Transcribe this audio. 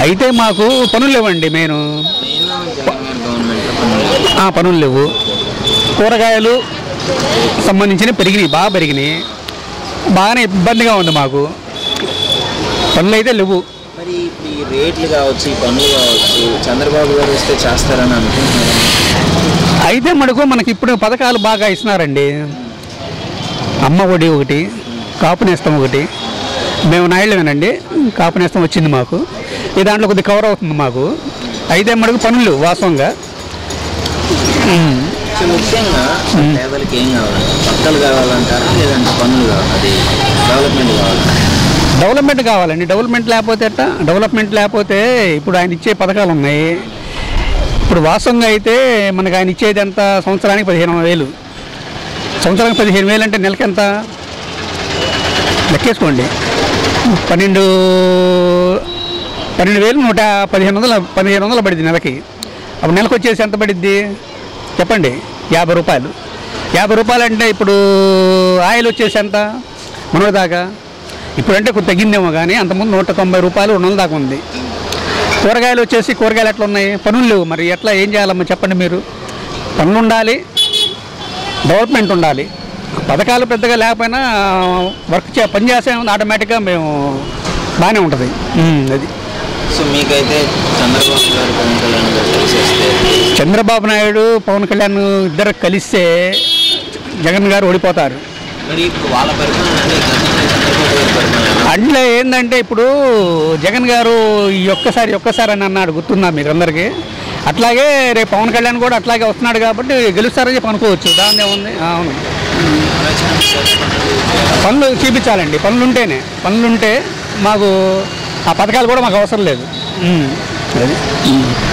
అయితే మాకు పనులు లేవండి. మెయిన్ పనులు లేవు. కూరగాయలు సంబంధించిన పెరిగినాయి, బాగా పెరిగినాయి. బాగానే ఇబ్బందిగా ఉంది మాకు. పనులు అయితే లేవు. మరి ఇప్పుడు ఈ రేట్లు కావచ్చు, ఈ పనులు కావచ్చు, చంద్రబాబు గారు వస్తే చేస్తారని అనుకుంటున్నారు. అయితే మనకి ఇప్పుడు పథకాలు బాగా ఇస్తున్నారండి. అమ్మ ఒడి ఒకటి, కాపు నేస్తం ఒకటి. మేము నాయుళ్ళమేనండి, కాపు నేస్తం వచ్చింది మాకు. ఈ దాంట్లో కొద్దిగా కవర్ అవుతుంది మాకు. అయితే మనకు పనులు వాస్తవంగా ముఖ్యంగా పేదలకు ఏం కావాలి? పక్కలు కావాలంటారా లేదంటే పనులు కావాలి? అది డెవలప్మెంట్ కావాలి. డెవలప్మెంట్ కావాలండి. డెవలప్మెంట్ లేకపోతే ఎట్టా? డెవలప్మెంట్ లేకపోతే ఇప్పుడు ఆయన ఇచ్చే పథకాలు ఉన్నాయి. ఇప్పుడు వాస్తవంగా అయితే మనకు ఆయన ఇచ్చేది ఎంత? సంవత్సరానికి 15,000. సంవత్సరానికి 15,000 అంటే నెలకి ఎంత లెక్కేసుకోండి. 12,115,100 పడింది నెలకి. అప్పుడు నెలకు వచ్చేసి ఎంత పడిద్ది చెప్పండి? 50 రూపాయలు. 50 రూపాయలు అంటే ఇప్పుడు ఆయిల్ వచ్చేసి ఎంత మనోడి దాకా? ఇప్పుడంటే కొంచెం తగ్గిందేమో, కానీ అంతకుముందు 190 రూపాయలు 200 దాకా ఉంది. కూరగాయలు వచ్చేసి కూరగాయలు ఎట్లా ఉన్నాయి? పనులు లేవు. మరి ఎట్లా ఏం చేయాలమ్మా చెప్పండి మీరు? పనులు ఉండాలి, డెవలప్మెంట్ ఉండాలి. పథకాలు పెద్దగా లేకపోయినా పని చేసే ఆటోమేటిక్గా మేము బాగానే ఉంటుంది. అది. సో మీకైతే చంద్రబాబు గారు పవన్ కళ్యాణ్ గారు కలిసేస్తే? చంద్రబాబు నాయుడు పవన్ కళ్యాణ్ ఇద్దరు కలిస్తే జగన్ గారు ఓడిపోతారు. మరి వాళ్ళ పరిపాలన అంటే ఏంటంటే ఇప్పుడు జగన్ గారు ఒక్కసారి అని అన్నాడు, గుర్తుందా మీకు అందరికీ? అట్లాగే రేపు పవన్ కళ్యాణ్ కూడా అట్లాగే వస్తున్నాడు కాబట్టి గెలుస్తారని చెప్పి అనుకోవచ్చు. దాని ఏముంది? అవును, పనులు చూపించాలండి. పనులుంటే మాకు ఆ పథకాలు కూడా మాకు అవసరం లేదు. అది.